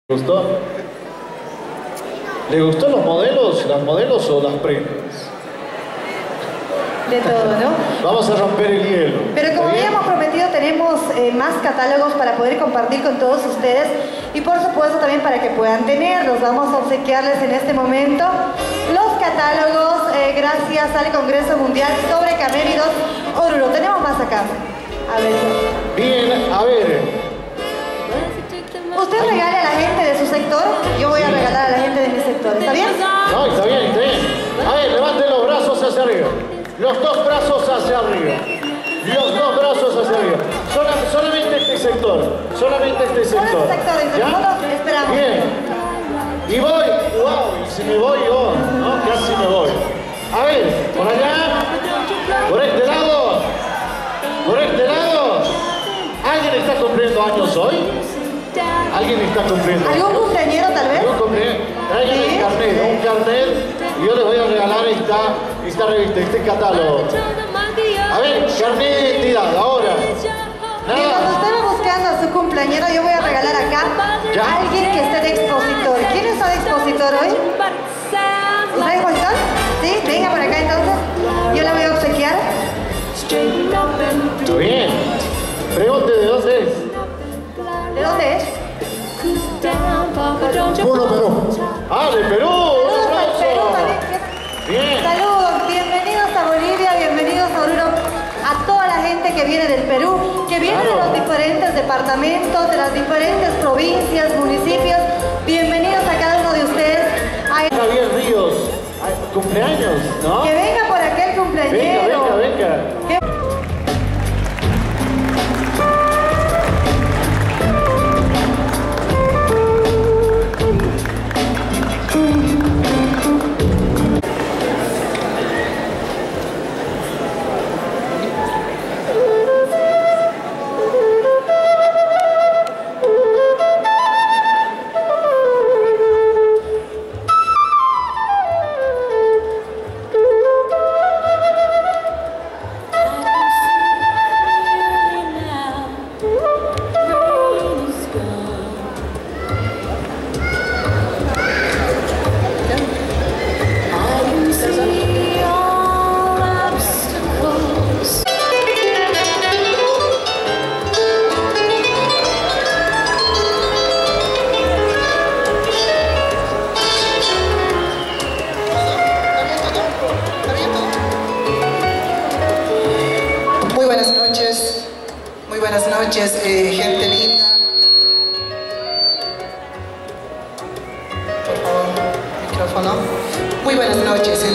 ¿Le gustó? ¿Le gustó los modelos, las modelos o las prendas? De todo, ¿no? Vamos a romper el hielo. Pero como habíamos prometido, tenemos más catálogos para poder compartir con todos ustedes y por supuesto también para que puedan tenerlos. Vamos a obsequiarles en este momento los catálogos gracias al Congreso Mundial sobre Camélidos Oruro. Tenemos más acá. A ver. Bien, a ver. Usted regale a la gente de su sector, yo voy a regalar a la gente de mi sector. ¿Está bien? No, está bien, está bien. A ver, levanten los brazos hacia arriba. Los dos brazos hacia arriba. Los dos brazos hacia arriba. Solamente este sector. Solamente este sector. Solo este sector, ¿Ya? nosotros esperamos. Bien. Y voy. Wow, y si me voy yo, ¿no? Casi me voy. A ver, por allá. Por este lado. Por este lado. ¿Alguien está cumpliendo años hoy? ¿Alguien está cumpliendo? ¿Algún cumpleañero tal vez? ¿Algún cumpleaños? Traigan ¿Sí? un carnet, y yo les voy a regalar esta revista, este catálogo. A ver, carnet de identidad, ahora. Mientras usted va buscando a su cumpleañero, yo voy a regalar acá Ya. a alguien que esté de expositor. ¿Quién está de expositor hoy? ¿Está de expositor? ¿Sí? Venga por acá entonces. Yo la voy a obsequiar. Muy bien. Pregunte de dónde es. ¿De dónde es? Puro Perú. Ah, de Perú. Un Saludos al Perú aplauso. también. Bien. Saludos, bienvenidos a Bolivia, bienvenidos a Oruro, a toda la gente que viene del Perú, que viene de los diferentes departamentos, de las diferentes provincias, municipios. Bienvenidos a cada uno de ustedes. Javier Ríos. Ay, cumpleaños, ¿no? Que venga por acá el cumpleañero. Venga. Que- Muy buenas noches, gente linda. Por favor, micrófono. Muy buenas noches.